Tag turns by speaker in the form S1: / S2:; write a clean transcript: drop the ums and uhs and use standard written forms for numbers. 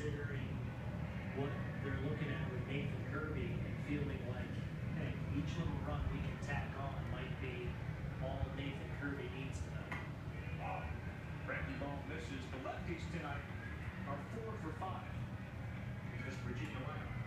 S1: considering what they're looking at with Nathan Kirby and feeling like, hey, each little run we can tack on might be all Nathan Kirby needs tonight.
S2: Randy Ball misses. The lefties tonight are 4 for 5 against Virginia Lyon.